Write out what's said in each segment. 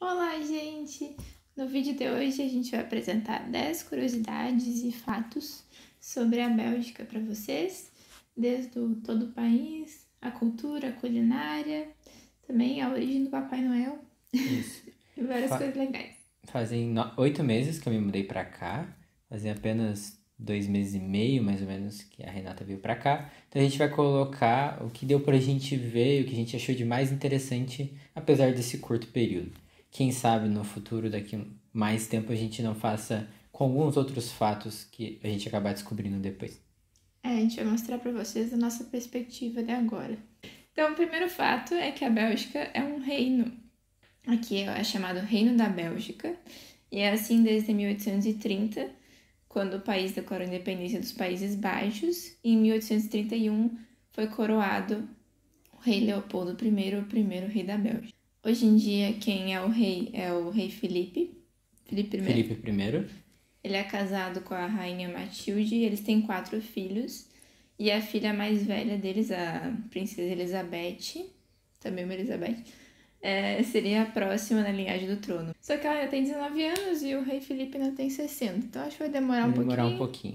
Olá, gente! No vídeo de hoje a gente vai apresentar 10 curiosidades e fatos sobre a Bélgica para vocês, desde todo o país, a cultura, a culinária, também a origem do Papai Noel. Isso. E várias coisas legais. Fazem 8 meses que eu me mudei pra cá. Fazem apenas 2 meses e meio, mais ou menos, que a Renata veio pra cá. Então a gente vai colocar o que deu pra gente ver, o que a gente achou de mais interessante, apesar desse curto período. Quem sabe no futuro, daqui mais tempo, a gente não faça com alguns outros fatos que a gente acabar descobrindo depois. A gente vai mostrar para vocês a nossa perspectiva de agora. Então, o primeiro fato é que a Bélgica é um reino. Aqui é chamado Reino da Bélgica, e é assim desde 1830, quando o país declarou a independência dos Países Baixos, e em 1831 foi coroado o rei Leopoldo I, o primeiro rei da Bélgica. Hoje em dia, quem é o rei Felipe I. Felipe I. Ele é casado com a rainha Matilde, e eles têm 4 filhos, e a filha mais velha deles, a princesa Elizabeth, também uma Elizabeth, seria a próxima na linhagem do trono. Só que ela já tem 19 anos e o rei Felipe ainda tem 60, então acho que vai demorar um pouquinho.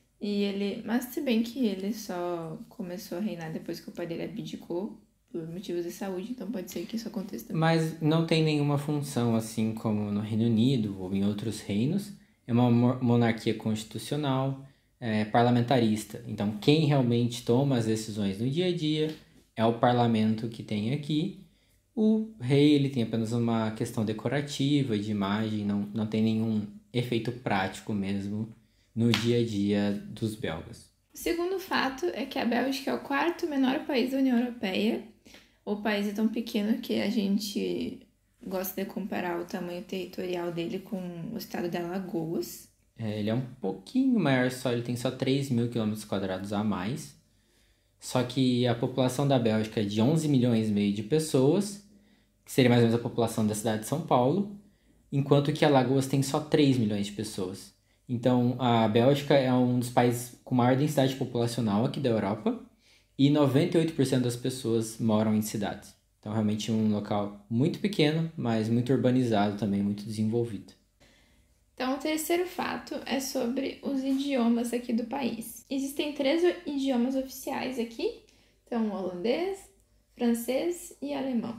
Mas se bem que ele só começou a reinar depois que o pai dele abdicou, por motivos de saúde, então pode ser que isso aconteça também. Mas não tem nenhuma função, assim como no Reino Unido ou em outros reinos. É uma monarquia constitucional, parlamentarista. Então, quem realmente toma as decisões no dia a dia é o parlamento que tem aqui. O rei ele tem apenas uma questão decorativa, de imagem, não tem nenhum efeito prático mesmo no dia a dia dos belgas. O segundo fato é que a Bélgica é o 4º menor país da União Europeia. O país é tão pequeno que a gente gosta de comparar o tamanho territorial dele com o estado de Alagoas. Ele é um pouquinho maior, ele tem só 3.000 km² a mais. Só que a população da Bélgica é de 11 milhões e meio de pessoas, que seria mais ou menos a população da cidade de São Paulo, enquanto que Alagoas tem só 3 milhões de pessoas. Então, a Bélgica é um dos países com maior densidade populacional aqui da Europa, e 98% das pessoas moram em cidades. Então, realmente um local muito pequeno, mas muito urbanizado também, muito desenvolvido. Então, o terceiro fato é sobre os idiomas aqui do país. Existem 3 idiomas oficiais aqui, então holandês, francês e alemão.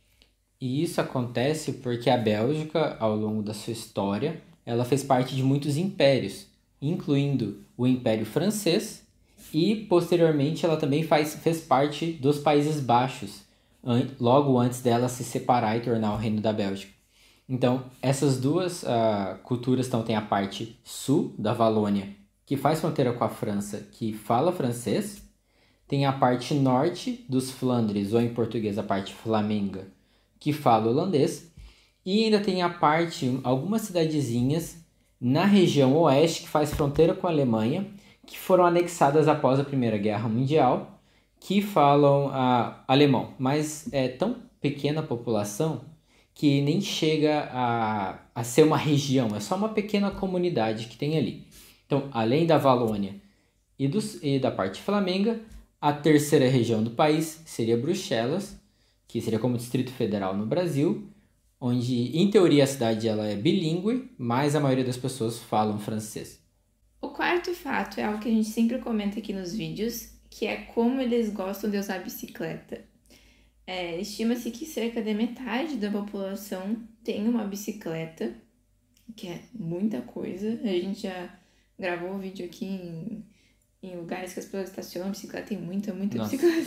E isso acontece porque a Bélgica, ao longo da sua história, ela fez parte de muitos impérios, incluindo o Império Francês, e posteriormente ela também fez parte dos Países Baixos, logo antes dela se separar e tornar o Reino da Bélgica. Então, essas duas culturas tem a parte sul da Valônia, que faz fronteira com a França, que fala francês. Tem a parte norte dos Flandres, ou em português a parte flamenga, que fala holandês. E ainda tem algumas cidadezinhas na região oeste, que faz fronteira com a Alemanha, que foram anexadas após a Primeira Guerra Mundial, que falam alemão. Mas é tão pequena a população que nem chega a ser uma região, é só uma pequena comunidade que tem ali. Então, além da Valônia e da parte flamenga, a terceira região do país seria Bruxelas, que seria como Distrito Federal no Brasil, onde, em teoria, a cidade ela é bilíngue, mas a maioria das pessoas falam francês. O quarto fato é algo que a gente sempre comenta aqui nos vídeos, que é como eles gostam de usar bicicleta. Estima-se que cerca de metade da população tem uma bicicleta, que é muita coisa. A gente já gravou um vídeo aqui em lugares que as pessoas estacionam bicicleta, tem muita bicicleta.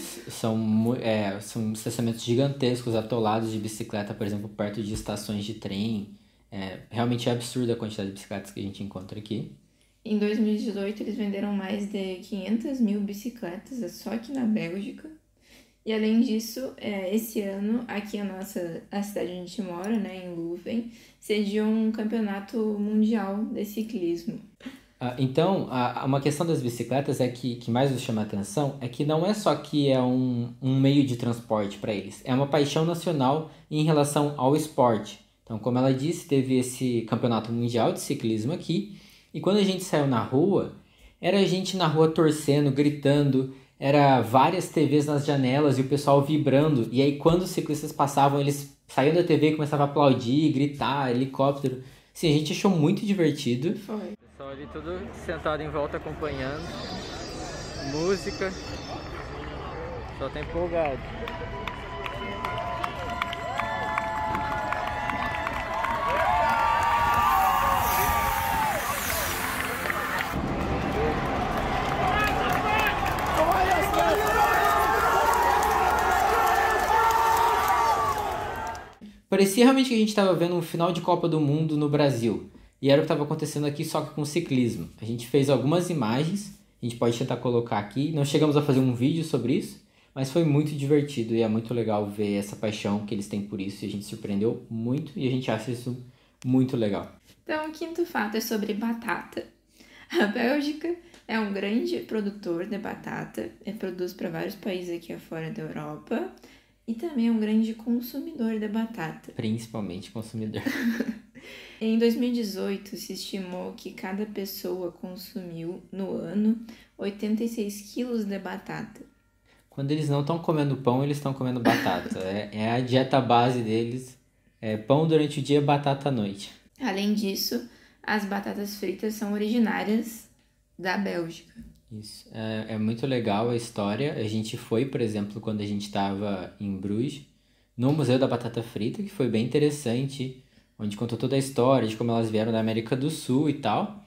São estacionamentos gigantescos, atolados de bicicleta, por exemplo, perto de estações de trem. Realmente é absurda a quantidade de bicicletas que a gente encontra aqui. Em 2018, eles venderam mais de 500 mil bicicletas, só aqui na Bélgica. E além disso, esse ano, aqui a cidade onde a gente mora, né, em Leuven, sediou um campeonato mundial de ciclismo. Então, uma questão das bicicletas que mais nos chama a atenção é que não é só que é um meio de transporte para eles, é uma paixão nacional em relação ao esporte. Então, como ela disse, teve esse campeonato mundial de ciclismo aqui, e quando a gente saiu na rua, era a gente na rua torcendo, gritando, era várias TVs nas janelas e o pessoal vibrando. E aí quando os ciclistas passavam, eles saíam da TV e começavam a aplaudir, gritar, helicóptero. Sim, a gente achou muito divertido. Foi. O pessoal ali tudo sentado em volta acompanhando. Música. Só tá empolgado. Parecia realmente que a gente estava vendo um final de Copa do Mundo no Brasil. E era o que estava acontecendo aqui, só que com ciclismo. A gente fez algumas imagens, a gente pode tentar colocar aqui. Não chegamos a fazer um vídeo sobre isso, mas foi muito divertido e é muito legal ver essa paixão que eles têm por isso. E a gente se surpreendeu muito e a gente acha isso muito legal. Então, o quinto fato é sobre batata. A Bélgica é um grande produtor de batata, produz para vários países aqui afora da Europa e também é um grande consumidor de batata. Principalmente consumidor. Em 2018, se estimou que cada pessoa consumiu, no ano, 86 quilos de batata. Quando eles não estão comendo pão, eles estão comendo batata. É a dieta base deles. É pão durante o dia, batata à noite. Além disso, as batatas fritas são originárias da Bélgica. Isso. É muito legal a história. A gente foi, por exemplo, quando a gente estava em Bruges, no Museu da Batata Frita, que foi bem interessante, onde contou toda a história de como elas vieram da América do Sul e tal.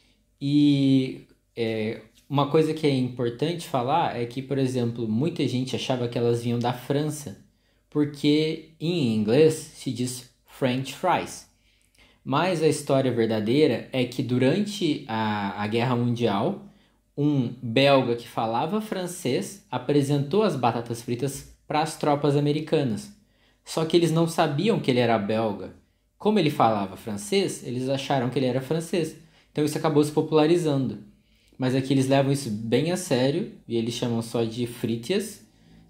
E uma coisa que é importante falar é que, por exemplo, muita gente achava que elas vinham da França, porque em inglês se diz French fries. Mas a história verdadeira é que durante a Guerra Mundial, um belga que falava francês apresentou as batatas fritas para as tropas americanas. Só que eles não sabiam que ele era belga. Como ele falava francês, eles acharam que ele era francês. Então isso acabou se popularizando. Mas aqui eles levam isso bem a sério e eles chamam só de fritas.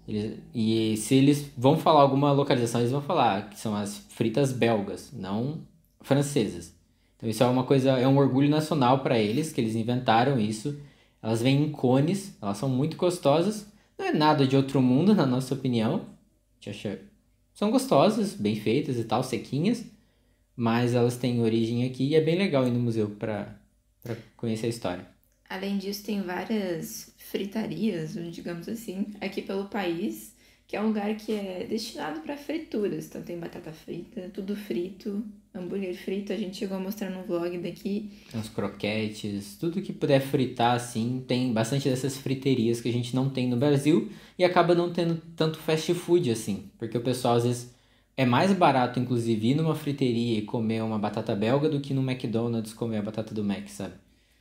E se eles vão falar alguma localização, eles vão falar que são as fritas belgas, não francesas. Então isso é uma coisa, é um orgulho nacional para eles, que eles inventaram isso. Elas vêm em cones, elas são muito gostosas. Não é nada de outro mundo, na nossa opinião. A gente acha... São gostosas, bem feitas e tal, sequinhas. Mas elas têm origem aqui e é bem legal ir no museu para conhecer a história. Além disso, tem várias fritarias, digamos assim, aqui pelo país, que é um lugar que é destinado para frituras. Então tem batata frita, tudo frito, hambúrguer frito. A gente chegou a mostrar no vlog daqui. Os croquetes, tudo que puder fritar assim. Tem bastante dessas friterias que a gente não tem no Brasil e acaba não tendo tanto fast food assim. Porque o pessoal às vezes é mais barato, inclusive, ir numa friteria e comer uma batata belga do que no McDonald's comer a batata do Mac, sabe?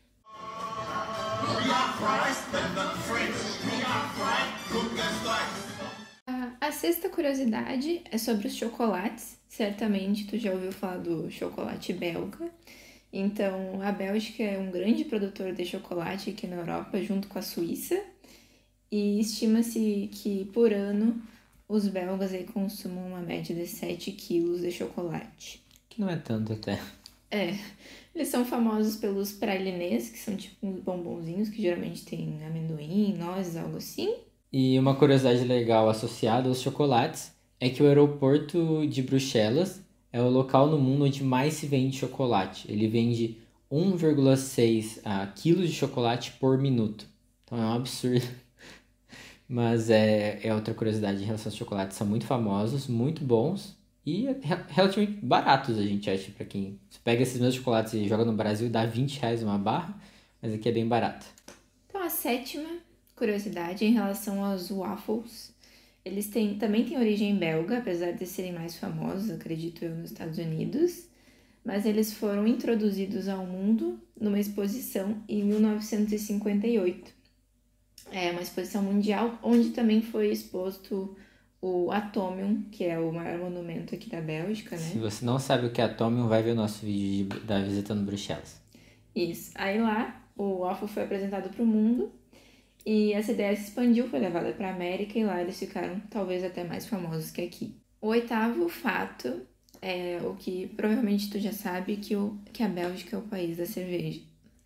A sexta curiosidade é sobre os chocolates. Certamente tu já ouviu falar do chocolate belga. Então, a Bélgica é um grande produtor de chocolate aqui na Europa, junto com a Suíça. E estima-se que, por ano, os belgas aí consumam uma média de 7 quilos de chocolate. Que não é tanto até. Eles são famosos pelos pralinés, que são tipo uns bombonzinhos que geralmente tem amendoim, nozes, algo assim. E uma curiosidade legal associada aos chocolates é que o aeroporto de Bruxelas é o local no mundo onde mais se vende chocolate. Ele vende 1,6 quilos de chocolate por minuto. Então é um absurdo. Mas é outra curiosidade em relação aos chocolates. São muito famosos, muito bons e relativamente baratos, a gente acha, para quem... Você pega esses mesmos chocolates e joga no Brasil, dá R$20 uma barra, mas aqui é bem barato. Então, a sétima curiosidade em relação aos waffles. Eles também têm origem belga, apesar de serem mais famosos, acredito eu, nos Estados Unidos. Mas eles foram introduzidos ao mundo numa exposição em 1958. É uma exposição mundial, onde também foi exposto o Atomium, que é o maior monumento aqui da Bélgica, né? Se você não sabe o que é Atomium, vai ver o nosso vídeo da Visitando Bruxelas. Isso. Aí lá, o waffle foi apresentado para o mundo e essa ideia se expandiu, foi levada para a América e lá eles ficaram talvez até mais famosos que aqui. O oitavo fato é o que provavelmente tu já sabe, que a Bélgica é o país da cerveja.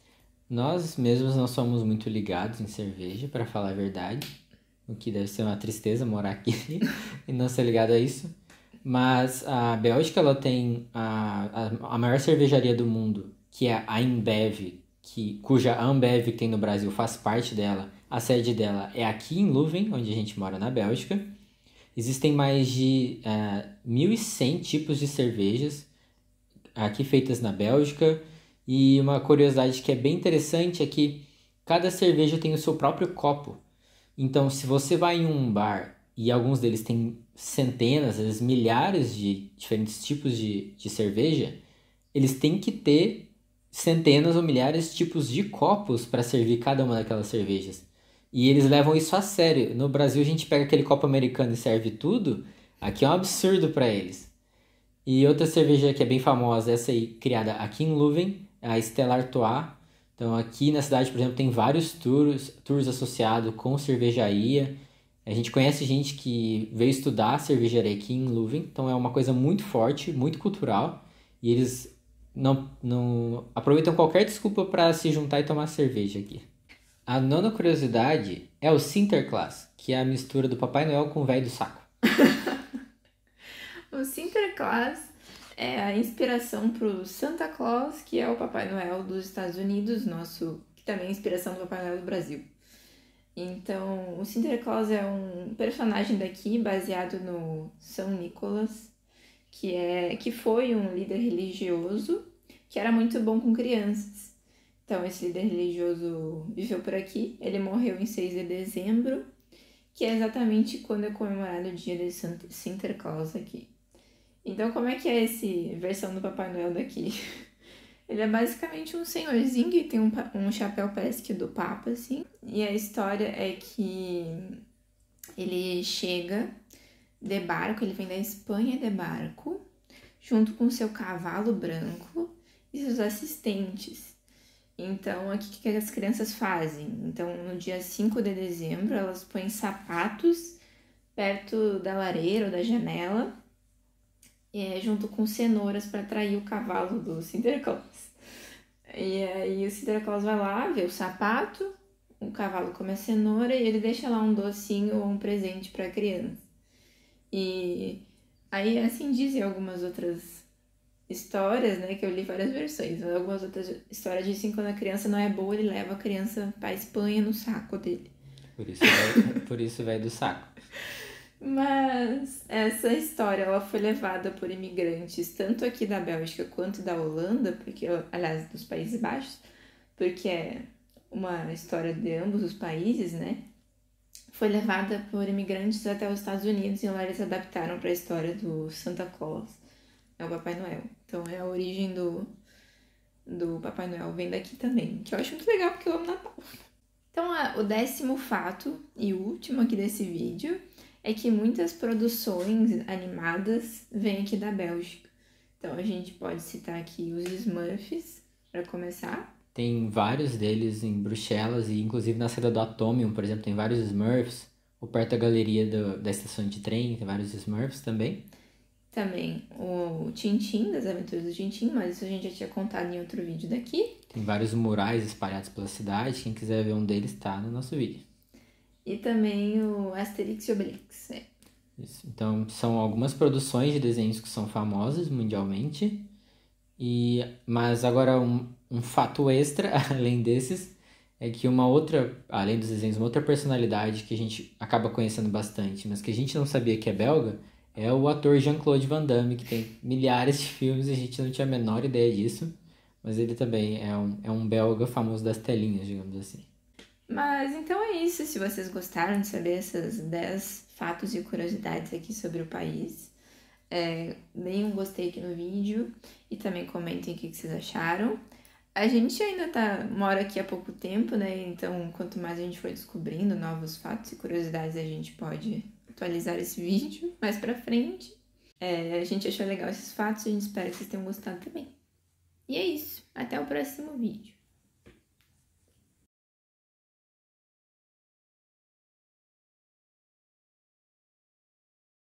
Nós mesmos não somos muito ligados em cerveja, para falar a verdade. O que deve ser uma tristeza morar aqui e não ser ligado a isso. Mas a Bélgica, ela tem a maior cervejaria do mundo, que é a Ambev, cuja Ambev que tem no Brasil faz parte dela. A sede dela é aqui em Leuven, onde a gente mora na Bélgica. Existem mais de 1.100 tipos de cervejas aqui feitas na Bélgica. E uma curiosidade que é bem interessante é que cada cerveja tem o seu próprio copo. Então, se você vai em um bar e alguns deles têm centenas, às vezes milhares de diferentes tipos de cerveja, eles têm que ter centenas ou milhares de tipos de copos para servir cada uma daquelas cervejas. E eles levam isso a sério. No Brasil, a gente pega aquele copo americano e serve tudo. Aqui é um absurdo para eles. E outra cerveja que é bem famosa, essa aí criada aqui em Leuven, é a Stella Artois. Então aqui na cidade, por exemplo, tem vários tours associados com cervejaria. A gente conhece gente que veio estudar cervejaria aqui em Leuven, então é uma coisa muito forte, muito cultural. E eles não aproveitam qualquer desculpa para se juntar e tomar cerveja aqui. A nona curiosidade é o Sinterklaas, que é a mistura do Papai Noel com o velho do saco. O Sinterklaas é a inspiração pro Santa Claus, que é o Papai Noel dos Estados Unidos, que também é a inspiração do Papai Noel do Brasil. Então, o Sinterklaas é um personagem daqui baseado no São Nicolas, que foi um líder religioso que era muito bom com crianças. Então, esse líder religioso viveu por aqui. Ele morreu em 6 de dezembro, que é exatamente quando é comemorado o dia de Sinterklaas aqui. Então, como é que é essa versão do Papai Noel daqui? Ele é basicamente um senhorzinho que tem um chapéu, parece que do Papa, assim. E a história é que ele chega de barco, ele vem da Espanha de barco, junto com seu cavalo branco e seus assistentes. Então, aqui o que as crianças fazem? Então, no dia 5 de dezembro, elas põem sapatos perto da lareira ou da janela, junto com cenouras para atrair o cavalo do Sinterklaas. E aí o Sinterklaas vai lá, vê o sapato, o cavalo come a cenoura e ele deixa lá um docinho ou um presente para a criança. E aí assim dizem algumas outras histórias, né, que eu li várias versões. Algumas outras histórias dizem que quando a criança não é boa, ele leva a criança para a Espanha no saco dele. Por isso vai do saco. Mas essa história ela foi levada por imigrantes tanto aqui da Bélgica quanto da Holanda, porque, aliás, dos Países Baixos, porque é uma história de ambos os países, né? Foi levada por imigrantes até os Estados Unidos e lá eles adaptaram para a história do Santa Claus, é o Papai Noel. Então é a origem do Papai Noel vem daqui também, que eu acho muito legal porque eu amo Natal. Então o 10º fato e último aqui desse vídeo é que muitas produções animadas vêm aqui da Bélgica. Então a gente pode citar aqui os Smurfs, para começar. Tem vários deles em Bruxelas e inclusive na saída do Atomium, por exemplo, tem vários Smurfs. Ou perto da galeria da estação de trem, tem vários Smurfs também. Também o Tintin, das Aventuras do Tintin, mas isso a gente já tinha contado em outro vídeo daqui. Tem vários murais espalhados pela cidade, quem quiser ver um deles tá no nosso vídeo. E também o Asterix e Obelix. Isso. Então, são algumas produções de desenhos que são famosas mundialmente. Mas agora um fato extra, além desses, é que além dos desenhos, uma outra personalidade que a gente acaba conhecendo bastante, mas que a gente não sabia que é belga, é o ator Jean-Claude Van Damme, que tem milhares de filmes e a gente não tinha a menor ideia disso. Mas ele também é um belga famoso das telinhas, digamos assim. Mas então é isso. Se vocês gostaram de saber essas 10 fatos e curiosidades aqui sobre o país, deem um gostei aqui no vídeo e também comentem o que vocês acharam. A gente ainda mora aqui há pouco tempo, né? Então, quanto mais a gente for descobrindo novos fatos e curiosidades, a gente pode atualizar esse vídeo mais pra frente. A gente achou legal esses fatos e a gente espera que vocês tenham gostado também. E é isso. Até o próximo vídeo.